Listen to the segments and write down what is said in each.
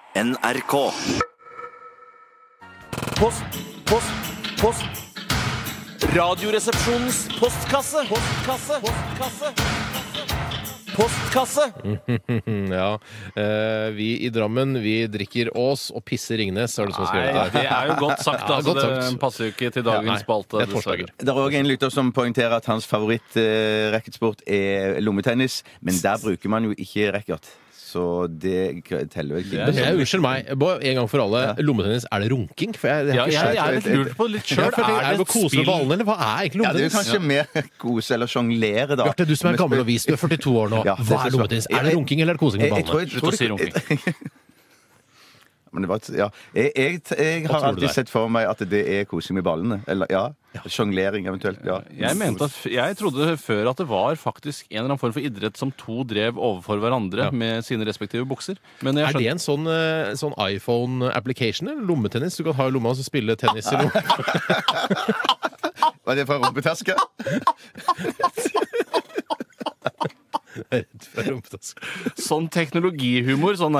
NRK. Post. Radioresepsjonens postkasse. Postkasse. Ja, vi i Drammen, vi drikker Ås og pisser Ringnes, er det som har skrevet Nei, der. det er jo godt sagt, Ja, altså. godt sagt. Det passer jo ikke til dagens spalte. det er torsdager. Det er også en lytter som poengterer at hans favoritt-racketsport er lommetennis, men der bruker man jo ikke racket. Så det teller jo ikke. Men unnskyld meg, en gang for alle, lommetennis, er det runking? For jeg Ja, har ikke jeg skjønt. er litt lurt på litt sjøl. Er det å kose med ballene, eller hva er egentlig Ja, det er jo lommetennis? kanskje mer kose eller sjonglere, da. Bjarte, du som er gammel og vis, du er 42 år nå. Ja, det Hva er er så lommetennis? smart. Er det runking eller er det kosing med Jeg tror- ballene? Slutt å si runking. Men det var, ja. Jeg har tror du det alltid er? sett for meg at det er kosing med ballene. Eller ja, sjonglering eventuelt. Ja. Jeg trodde før at det var faktisk en eller annen form for idrett som to drev overfor hverandre med sine respektive bukser. Men jeg Er det en sånn iPhone-application, eller lommetennis? Du kan ha i lomma og så spille tennis i lomma. Var det fra rumpetaske? Redd for rumpetaske. Sånn teknologihumor, sånn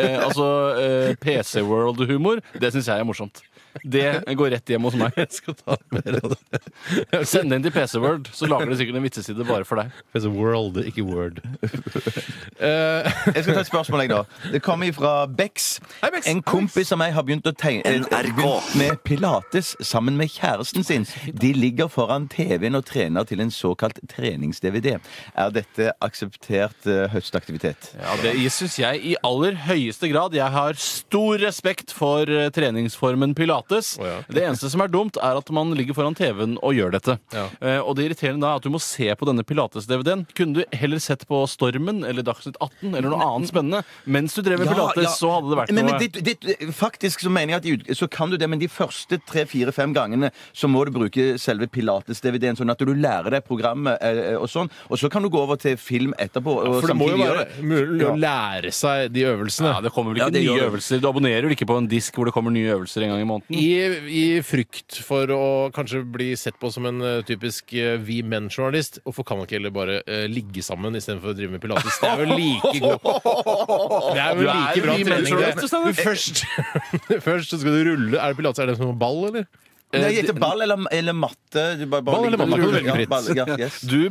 PC World-humor, det syns jeg er morsomt. Det går rett hjem hos meg. Jeg skal ta mer av det. Send det inn til PC World, så lager de sikkert en vitseside bare for deg. Det er World, ikke Word. Jeg skal ta et spørsmål, jeg, da. Det kommer fra Bex. Hei, Bex. En kompis av meg har begynt å NRK. med pilates sammen med kjæresten sin. De ligger foran TV-en og trener til en såkalt trenings-DVD. Er dette akseptert høstaktivitet? Ja, Det syns jeg i aller høyeste grad. Jeg har stor respekt for treningsformen pilates. Det eneste som er dumt, er at man ligger foran TV-en og gjør dette. Og det irriterende da er at du må se på denne pilates-DVD-en. Kunne du heller sett på Stormen eller Dagsnytt 18 eller noe annet spennende mens du drev med pilates, så hadde det vært men, noe. faktisk så mener jeg at så kan du det, men de første 3-4-5 gangene så må du bruke selve pilates-DVD-en, sånn at du lærer deg programmet og sånn. Og så kan du gå over til film etterpå. Og For det må jo samtidig være gjøre det. mulig å lære seg de øvelsene. Ja, Det kommer vel Ja, ikke det gjør nye det. øvelser? Du abonnerer vel ikke på en disk hvor det kommer nye øvelser en gang i måneden? I frykt for å kanskje bli sett på som en typisk vi menn-journalist. Hvorfor kan man ikke heller bare ligge sammen istedenfor å drive med pilates? Det er vel like god Det er vel Du er like bra vi trening. menn-journalist, Steinar. Først så skal du rulle. Er det pilates? Er det som en ball, eller? Nei, heter ball eller matte. Du bare Ball eller ligger- matte, kan du velge Ja, fritt. ball, ja, yes. Du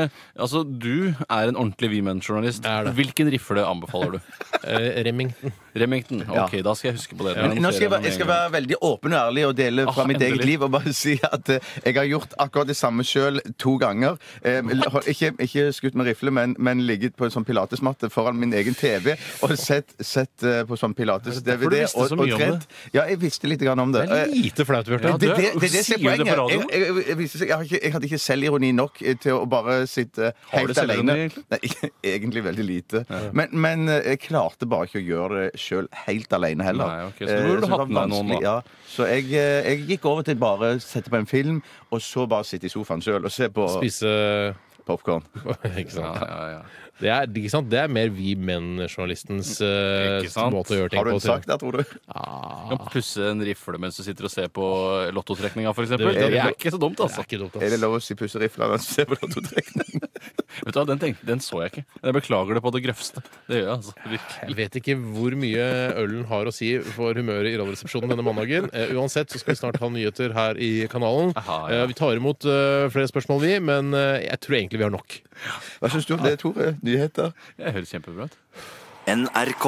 er en ordentlig vi menn-journalist. Er det. Hvilken rifle anbefaler du? Remington. Remington. Ok, da skal jeg huske på det. Nå skal jeg skal være veldig åpen og ærlig og dele fra mitt eget endelig. liv og bare si at jeg har gjort akkurat det samme sjøl 2 ganger. Ikke skutt med rifle, men ligget på en sånn pilatesmatte foran min egen TV og sett på sånn pilates-DVD. For du visste så mye om trent. Ja, jeg visste litt grann om det. Det er lite flaut, Bjarte. Ja, Det er det som Sier er du det på poenget. radioen? Jeg hadde ikke selvironi nok til å bare sitte Har du helt alene. selvironi, egentlig? Nei, egentlig veldig lite. Men jeg klarte bare ikke å gjøre det sjøl helt alene heller. Nei, ok, så da burde du det var hatt med noen, vanskelig, da. ja. Så jeg gikk over til bare sette på en film, og så bare sitte i sofaen sjøl og se på Spise popkorn. Ikke sant? Ja. Det er, ikke sant? Det er mer vi menn-journalistens Ikke sant? måte å gjøre ting Har du på. en sak der, tror du? Du kan pusse en rifle mens du sitter og ser på lottotrekninga, f.eks. Det Det er ikke så dumt, Det altså. er ikke dumt, Er det ass. lov å si pusse rifla mens du ser på lottotrekning? Vet du hva, den så jeg ikke. Jeg beklager det på det grøvste. Det gjør jeg, altså. Virkelig. Jeg vet ikke hvor mye ølen har å si for humøret i Radioresepsjonen denne mandagen. Uansett så skal vi snart ha nyheter her i kanalen. Aha, ja. Vi tar imot flere spørsmål, vi, men jeg tror egentlig vi har nok. Hva syns du om det, Tore? Nyheter? Det høres kjempebra ut. NRK.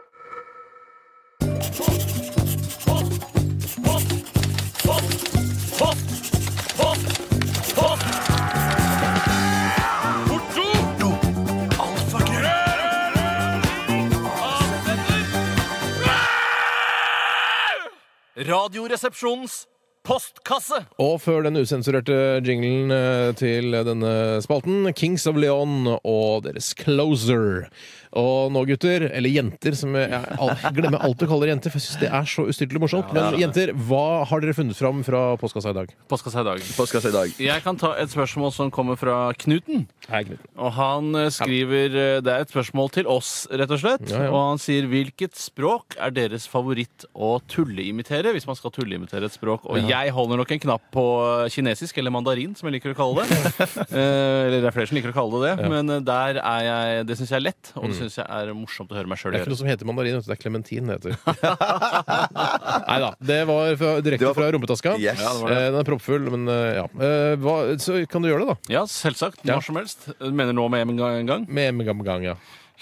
Radioresepsjonens postkasse. Og før den usensurerte jinglen til denne spalten, Kings of Leon og deres Closer. Og nå, gutter, eller jenter, som jeg glemmer alltid å kalle jenter, for jeg synes det er så ustyrtelig morsomt. Men jenter, hva har dere funnet fram fra postkassa i dag? Postkassa i dag. Postkasse i dag. Jeg kan ta et spørsmål som kommer fra Knuten. Hei, Knut. Og han skriver Det er et spørsmål til oss, rett og slett. Ja, ja. Og han sier hvilket språk er deres favoritt å tulleimitere? Hvis man skal tulleimitere et språk. Og Jeg holder nok en knapp på kinesisk, eller mandarin, som jeg liker å kalle det. Eller det er flere som liker å kalle det det. Men der er jeg, det syns jeg er lett, og det syns jeg er morsomt å høre meg sjøl Det er gjøre. ikke noe som heter mandarin, det er clementin det heter. Neida, det var direkte fra rumpetaska. Yes. Ja, det var det. Den er proppfull, men ja. Så kan du gjøre det, da? Ja, selvsagt. Når som helst. Du mener nå med en gang? Med en gang, ja.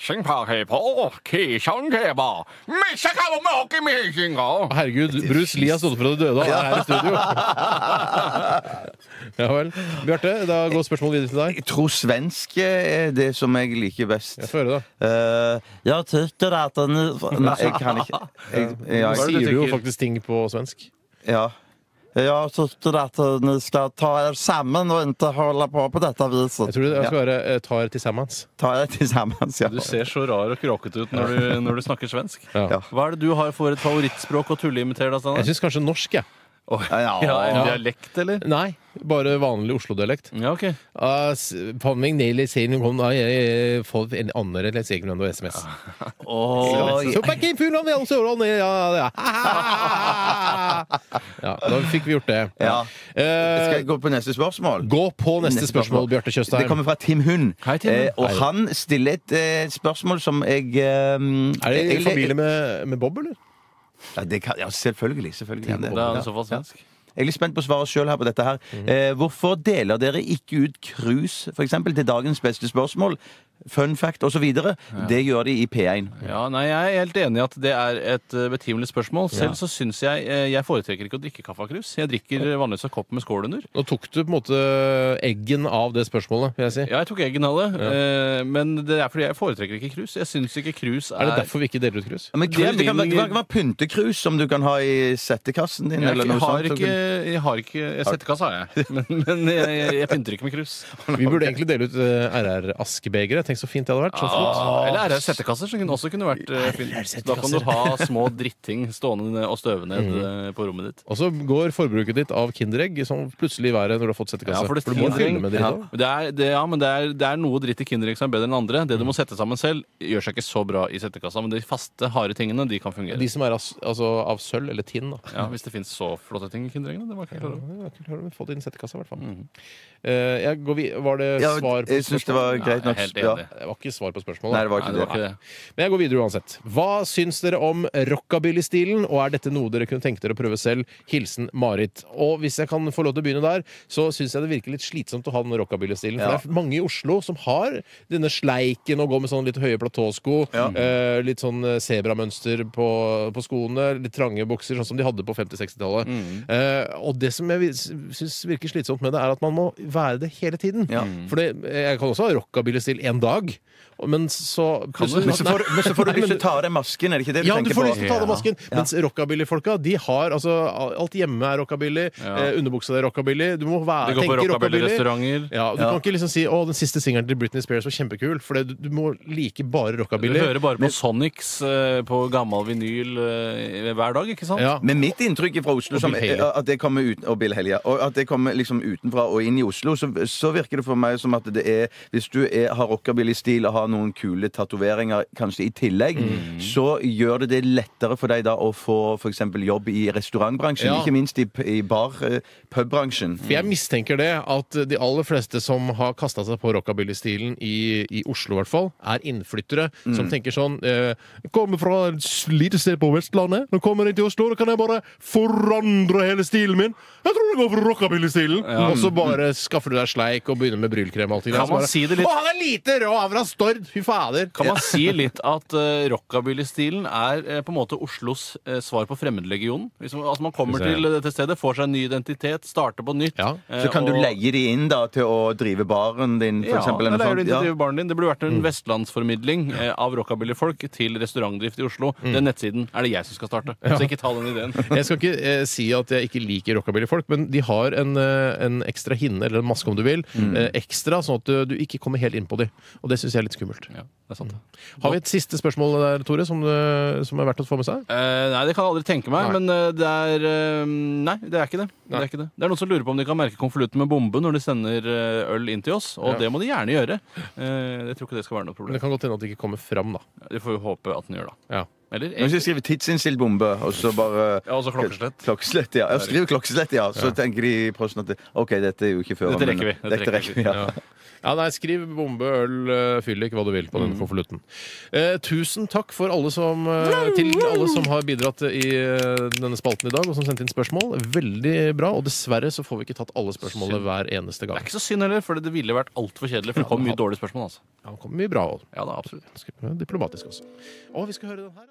Herregud, Bruce Lee har stått for det døde, han er her i studio. Ja vel. Bjarte, da går spørsmålet videre til deg. Jeg tror svensk er det som jeg liker best. Jeg får høre da. Jeg tykker at den... Nei, jeg kan ikke. Sier du jo faktisk ting på svensk? Ja. Jeg tykker at ni skal ta sammen og ikke holde på dette viset. Jeg tror det skal være tar til sammans. Ta til sammen, ja. Du ser så rar og kråkete ut når du snakker svensk. Ja. Hva er det du har for et favorittspråk å tulleimitere? Da, Jeg synes kanskje norsk, jeg. Ja, en dialekt, eller? Nei, bare vanlig Oslo-dialekt. Ja, ok. På meg nede sier noen jeg får en andre eller sier noen SMS. Så back in full of the Søren, ja. Ja, da fikk vi gjort det. Ja. Skal jeg gå på neste spørsmål? Gå på neste spørsmål, Bjarte Det Tjøstheim. kommer fra Tim Hund. Hei, Tim. Og han stiller et spørsmål som jeg Er det i familie med Bob, eller? Ja, selvfølgelig. Det er i så fall svensk. Jeg er litt spent på svaret selv her på dette her. Hvorfor deler dere ikke ut krus, for eksempel, til dagens beste spørsmål? Fun fact og så videre. Det gjør de i P1. Ja, nei, jeg er helt enig i at det er et betimelig spørsmål. Selv så syns jeg foretrekker ikke å drikke kaffekrus. Jeg drikker vanligvis en kopp med skål under. Nå tok du på en måte eggen av det spørsmålet, vil jeg si. Ja, jeg tok eggen av det, men det er fordi jeg foretrekker ikke krus. Jeg syns ikke krus Er det derfor vi ikke deler ut krus? Men krus, det kan være pyntekrus som du kan ha i settekassen din. Eller noe sånt. Settekasse har jeg, men jeg pynter ikke med krus. Vi burde egentlig dele ut RR-askebegere. Tenk så fint det hadde vært. Så flott. Eller RR-settekasser, som også kunne vært fint. Da kan du ha små dritting stående og støve ned på rommet ditt. Og så går forbruket ditt av Kinderegg sånn plutselig i været når du har fått settekasse. Ja, for du må fylle med dritt også. Men det er noe dritt i Kinderegg som er bedre enn andre. Det du må sette sammen selv, gjør seg ikke så bra i settekassa, men de faste, harde tingene, de kan fungere. De som er av sølv eller tinn, da. Ja, hvis det finnes så flotte ting i Kindereggene. Det var ikke klart. Ja, kult å få det inn i settekassa, i hvert fall. Var det svar på jeg synes det var greit nok. Jeg er helt enig. Det var ikke svar på spørsmålet. Nei, det var ikke Nei, det var ikke det. Men jeg går videre uansett. Hva syns dere om rockabilly-stilen, og er dette noe dere kunne tenke dere å prøve selv? Hilsen Marit. Og hvis jeg kan få lov til å begynne der, så syns jeg det virker litt slitsomt å ha den rockabilly-stilen. For det er mange i Oslo som har denne sleiken og går med sånn litt høye platåsko, litt sånn sebramønster på skoene, litt trange bukser, sånn som de hadde på 50-60-tallet. Og det som jeg syns virker slitsomt med det, er at man må være det hele tiden. For jeg kan også ha rockabilly-stil en dag, men så Men så får du lyst til å ta av deg masken, er det ikke det du ja, tenker på? Ja, du får lyst til å ta av deg masken. Mens rockabilly-folka, de har altså alt hjemme er rockabilly, underbuksa er rockabilly. Du må De går på rockabilly-restauranter. Ja, du kan ikke liksom si å, den siste singelen til Britney Spears var kjempekul, for du må like bare rockabilly. Du hører bare på Sonics på gammel vinyl hver dag, ikke sant? Ja. Men mitt inntrykk fra Oslo Og Bill Haley. at det kommer ut, og Bill Haley, og at det kommer liksom utenfra og inn i Oslo, så virker det for meg som at det er hvis du har rockabilly-stil og har noen kule tatoveringer kanskje i tillegg, så gjør det lettere for deg da å få for eksempel jobb i restaurantbransjen, ikke minst i pubbransjen. For jeg mistenker det at de aller fleste som har kastet seg på rockabilly-stilen i Oslo i hvert fall, er innflyttere som tenker sånn jeg kommer fra et lite sted på Vestlandet, nå kommer jeg til Oslo, da kan jeg bare forandre hele stilen min. Jeg tror jeg går for rockabilly-stilen. Og så bare skaffer du deg sleik og begynner med brylkrem og alt det der. Kan man si det litt? Å, han er lite rå, han er fra Stord! Fy fader! Kan man si litt at rockabilly-stilen er på en måte Oslos svar på Fremmedlegionen? Altså man kommer til dette stedet, får seg en ny identitet, starter på nytt. Ja. Så kan du leie de inn da til å drive baren din, for eksempel. Ja, leier du inn til å drive baren din. Det burde vært en vestlandsformidling av rockabilly-folk til restaurantdrift i Oslo. Den nettsiden er det jeg som skal starte. Så ikke ta den ideen. Jeg skal ikke si at jeg ikke liker rockabilly-folk, men de har en ekstra hinne, eller en maske om du vil, ekstra, sånn at du ikke kommer helt inn på dem. Og det synes jeg er litt skummelt. Ja, det er sant. Har vi et siste spørsmål der, Tore, som er verdt å få med seg? Nei, det kan jeg aldri tenke meg, men nei, det er ikke det. Det er ikke det. Det er noen som lurer på om de kan merke konvolutten med bombe når de sender øl inn til oss, og det må de gjerne gjøre. Jeg tror ikke det skal være noe problem. Men det kan godt hende at det ikke kommer fram, da. Det får vi håpe at den gjør, da. Ja. Eller? Hvis jeg skriver tidsinnstilt bombe, og så bare Ja, og så klokkeslett. Klokkeslett, ja. Jeg skriver klokkeslett, ja. Så tenker de i prosen at OK, dette er jo ikke før. Dette rekker vi. Dette rekker vi, ja. Ja, nei, skriv bombe, øl, fyllik, hva du vil på denne konvolutten. Tusen takk til alle som har bidratt i denne spalten i dag, og som sendte inn spørsmål. Veldig bra, og dessverre så får vi ikke tatt alle spørsmålene hver eneste gang. Det er ikke så synd heller, for det ville vært altfor kjedelig, for det kom mye dårlige spørsmål, altså. Ja, det kommer mye bra også. Ja, da, absolutt. Diplomatisk også. Og vi skal høre den her.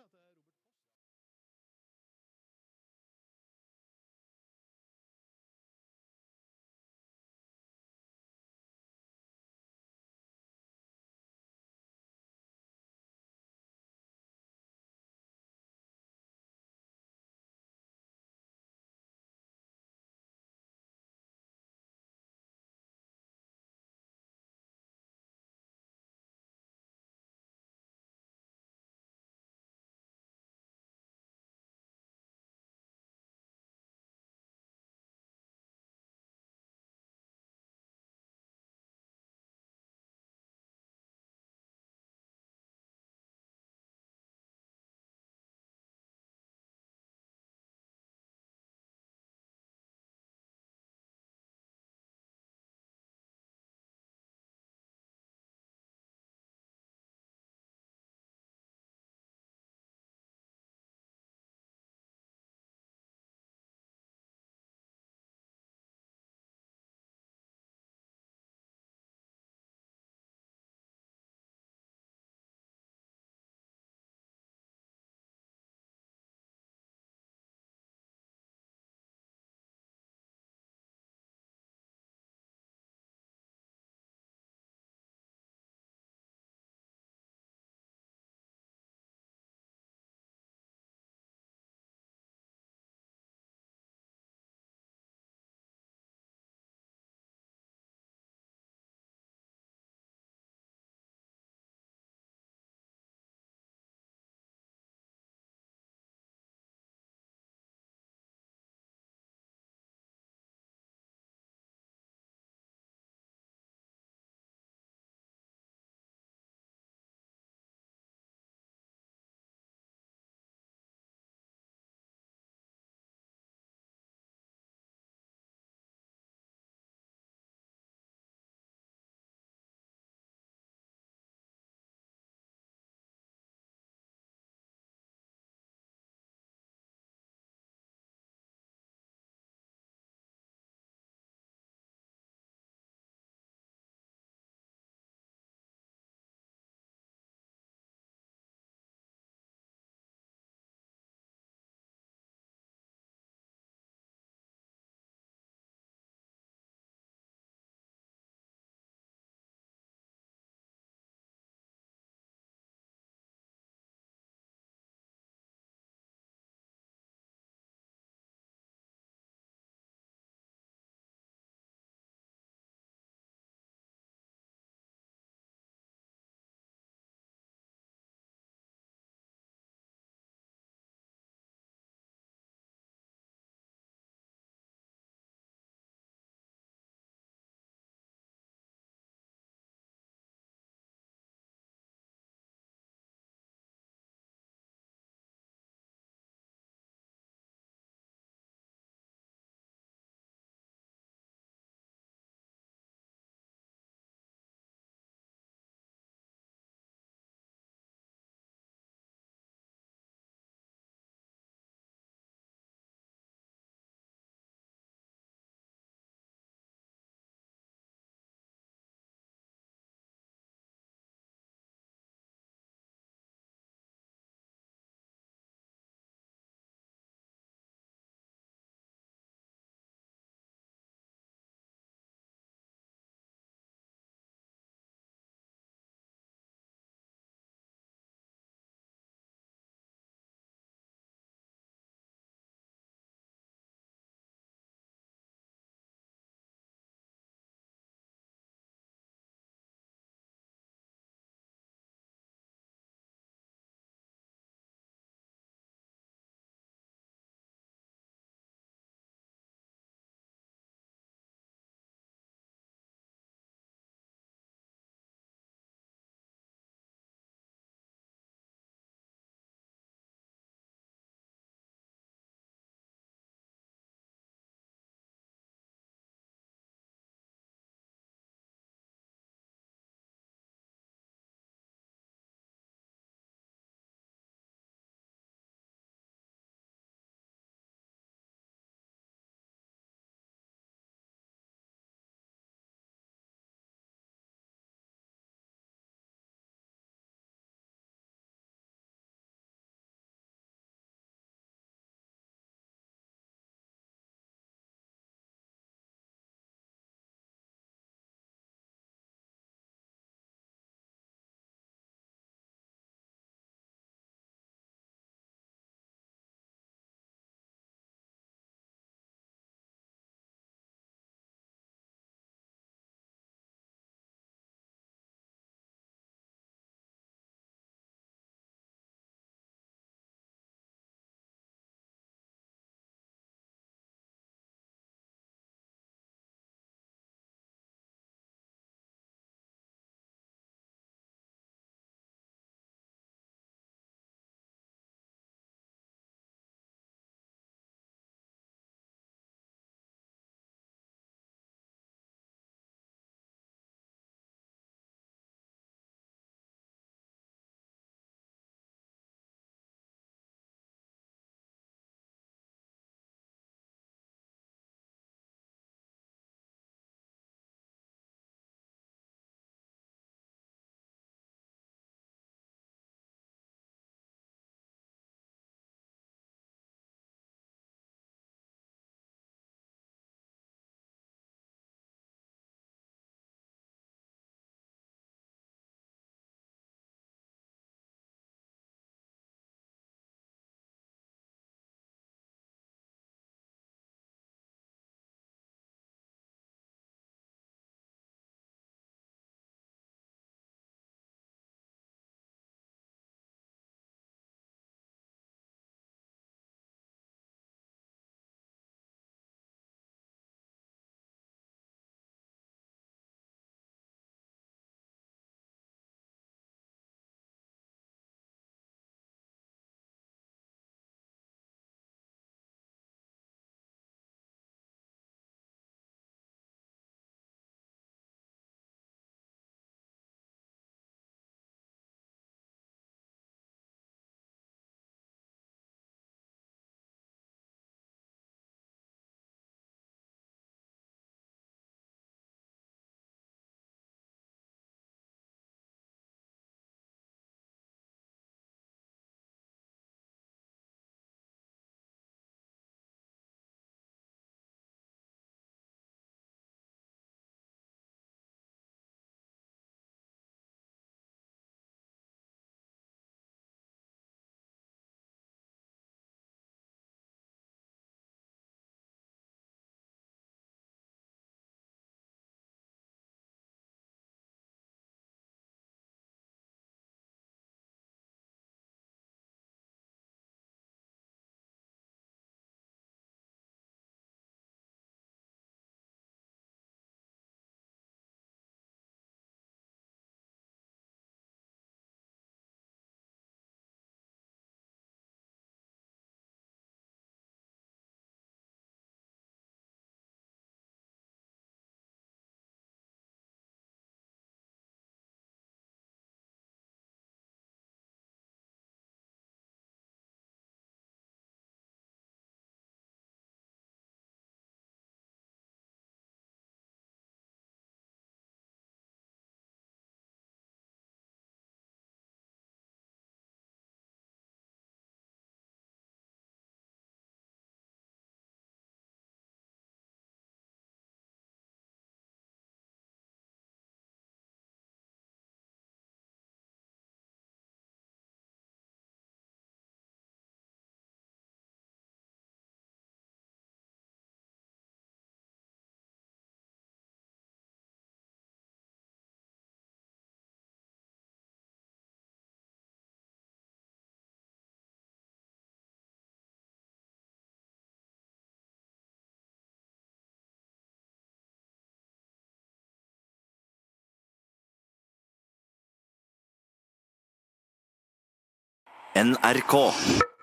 NRK.